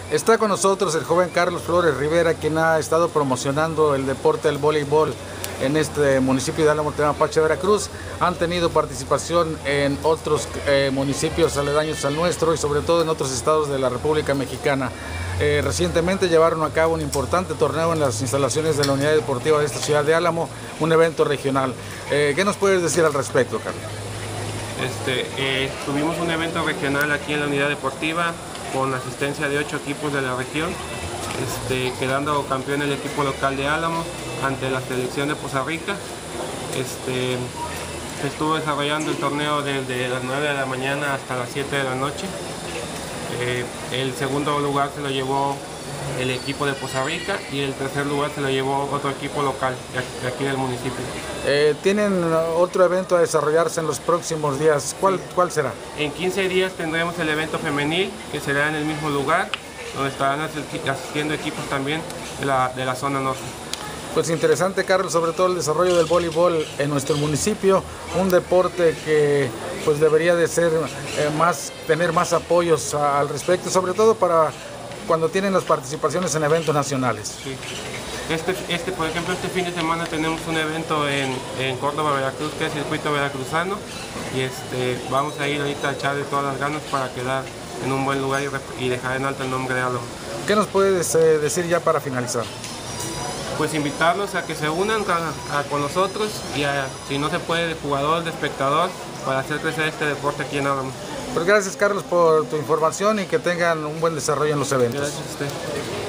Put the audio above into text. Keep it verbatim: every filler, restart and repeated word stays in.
Está con nosotros el joven Carlos Flores Rivera, quien ha estado promocionando el deporte del voleibol en este municipio de Álamo, Temapache, Veracruz. Han tenido participación en otros eh, municipios aledaños al nuestro y sobre todo en otros estados de la República Mexicana. Eh, recientemente llevaron a cabo un importante torneo en las instalaciones de la Unidad Deportiva de esta ciudad de Álamo, un evento regional. Eh, ¿Qué nos puedes decir al respecto, Carlos? Este, eh, tuvimos un evento regional aquí en la Unidad Deportiva con la asistencia de ocho equipos de la región, este, quedando campeón el equipo local de Álamo ante la selección de Poza Rica. Este, se estuvo desarrollando el torneo desde las nueve de la mañana hasta las siete de la noche. Eh, el segundo lugar se lo llevó el equipo de Poza Rica y el tercer lugar se lo llevó otro equipo local de aquí del municipio. Eh, ¿Tienen otro evento a desarrollarse en los próximos días? ¿Cuál, Sí. ¿Cuál será? En quince días tendremos el evento femenil, que será en el mismo lugar, donde estarán asistiendo equipos también de la, de la zona norte. Pues interesante, Carlos, sobre todo el desarrollo del voleibol en nuestro municipio, un deporte que pues debería de ser eh, más, tener más apoyos a, al respecto, sobre todo para cuando tienen las participaciones en eventos nacionales. Sí. Este, este, por ejemplo, este fin de semana tenemos un evento en, en Córdoba, Veracruz, que es el circuito veracruzano, y este, vamos a ir ahorita a echarle todas las ganas para quedar en un buen lugar y, y dejar en alto el nombre de Álamo. ¿Qué nos puedes eh, decir ya para finalizar? Pues invitarlos a que se unan a, a, con nosotros y a, si no se puede, de jugador, de espectador, para hacer crecer este deporte aquí en Álamo. Pues gracias, Carlos, por tu información y que tengan un buen desarrollo en los eventos. Gracias a usted.